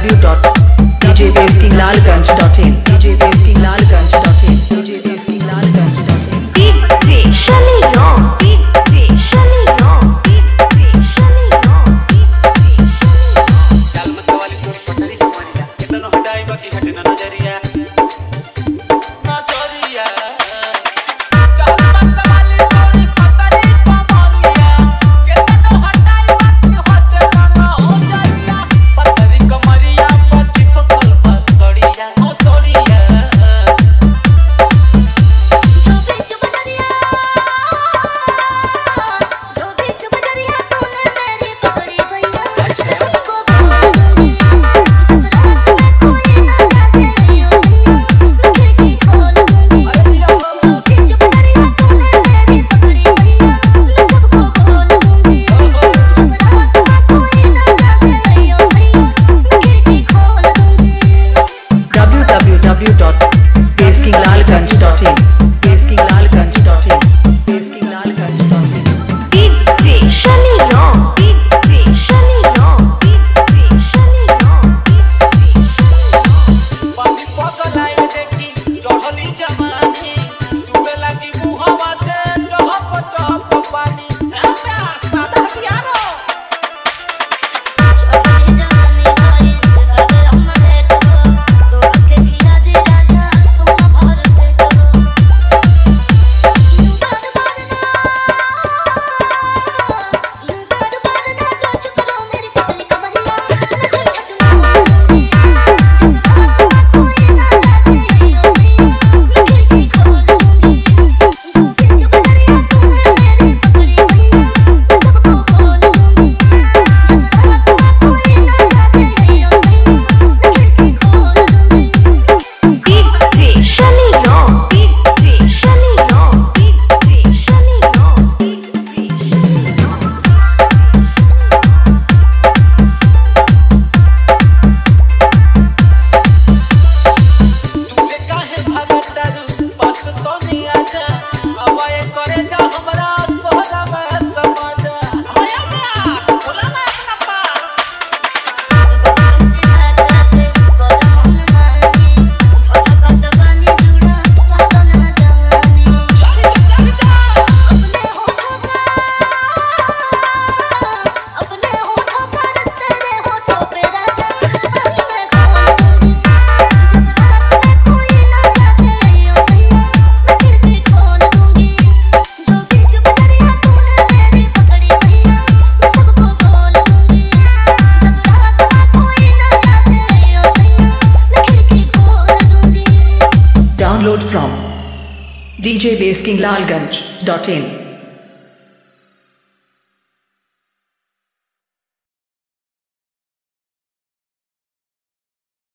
www.djbaskinlalganj.in djbaskinlalganj.in djbaskinlalganj.in DJ Shani Ron DJ Shani Ron DJ Shani Ron calma वाली थोड़ी पटरी तुम्हारी कितना हटाई बाकी हटे ना नजरिया www.baskinlalganj.in baskinlalganj.in baskinlalganj.in DJ Shani Ron DJ Shani Ron DJ Shani Ron पानी पकड़ाई में देखी चढ़ली जमानी चुबे लगी मुहवा से चहप चहप पानी सादा पियानो Download from djbaskinlalganj.in